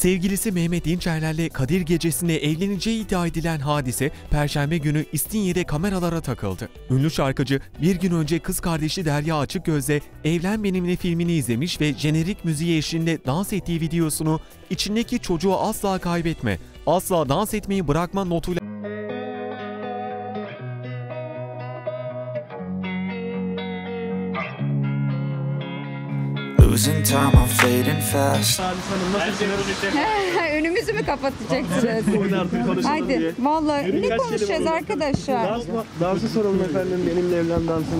Sevgilisi Mehmet Dinçerler'le Kadir Gecesi'nde evleneceği iddia edilen Hadise, Perşembe günü İstinye'de kameralara takıldı. Ünlü şarkıcı bir gün önce kız kardeşi Derya Açıkgöz'le Evlen Benimle filmini izlemiş ve jenerik müziği eşliğinde dans ettiği videosunu "İçindeki çocuğu asla kaybetme, asla dans etmeyi bırakma" notuyla Losing time, I'm fading fast. Önümüzü mü kapatacaksınız? Haydi. Vallahi ne konuşacağız arkadaşlar? Dansı soralım efendim, benimle evlen dansını.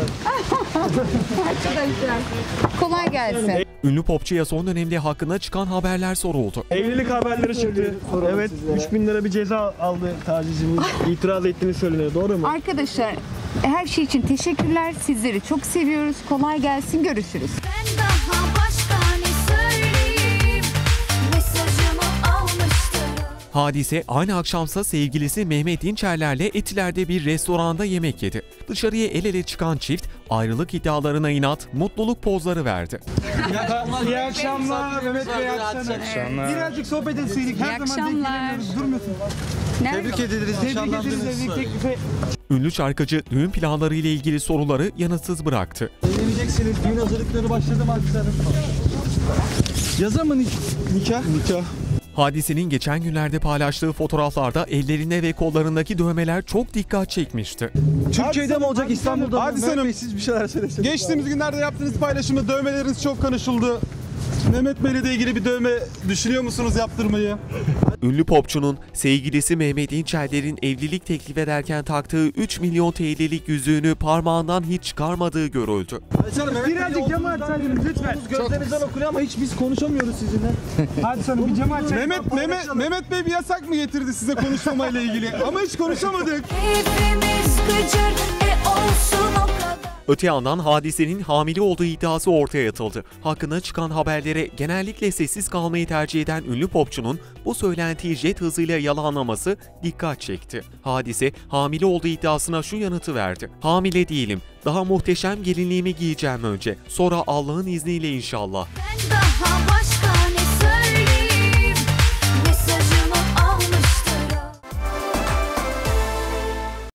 Arkadaşlar. Kolay gelsin. ünlü popçuya son dönemde hakkında çıkan haberler soruldu. Evlilik haberleri çıktı. Evet, 3000 lira bir ceza aldı tacizcinin. İtiraz ettiğini söyleniyor. Doğru mu? Arkadaşlar her şey için teşekkürler. Sizleri çok seviyoruz. Kolay gelsin. Görüşürüz. Ben daha başka ne söyleyeyim? Mesajımı almıştır. Hadise aynı akşamsa sevgilisi Mehmet Dinçerler'le Etiler'de bir restoranda yemek yedi. Dışarıya el ele çıkan çift ayrılık iddialarına inat, mutluluk pozları verdi. İyi akşamlar Mehmet Bey. İyi akşamlar. Birazcık sohbet etseydik. Her zaman bekleniyoruz. Durmuyorsun. Tebrik ederiz. Tebrik ederiz evlilik teklifi. Ünlü şarkıcı düğün planları ile ilgili soruları yanıtsız bıraktı. Evleneceksiniz. Düğün hazırlıkları başladı mı arkadaşlarım? Yaza mı nikah? Nikah. Hadise'nin geçen günlerde paylaştığı fotoğraflarda ellerinde ve kollarındaki dövmeler çok dikkat çekmişti. Türkiye'de mi olacak, İstanbul'da mı? Hadise Hanım, Siz bir şeyler söyleseniz. geçtiğimiz günlerde yaptığınız paylaşımda dövmeleriniz çok konuşuldu. Mehmet Bey'le de ilgili bir dövme düşünüyor musunuz yaptırmayı? Ünlü popçunun sevgilisi Mehmet Dinçerler'in evlilik teklif ederken taktığı 3 milyon TL'lik yüzüğünü parmağından hiç çıkarmadığı görüldü. Birazcık cama açsaydınız lütfen. Gözlerinizden okunuyor ama hiç biz konuşamıyoruz sizinle. Hadi sana bir cama açsaydınız. Mehmet Bey bir yasak mı getirdi size konuşmamayla ilgili? Ama hiç konuşamadık. Hepimiz gıcır olsun o kadar. Öte yandan Hadise'nin hamile olduğu iddiası ortaya atıldı. Hakkında çıkan haberlere genellikle sessiz kalmayı tercih eden ünlü popçunun bu söylentiyi jet hızıyla yalanlaması dikkat çekti. Hadise hamile olduğu iddiasına şu yanıtı verdi: "Hamile değilim. Daha muhteşem gelinliğimi giyeceğim önce. Sonra Allah'ın izniyle inşallah." Ben daha başka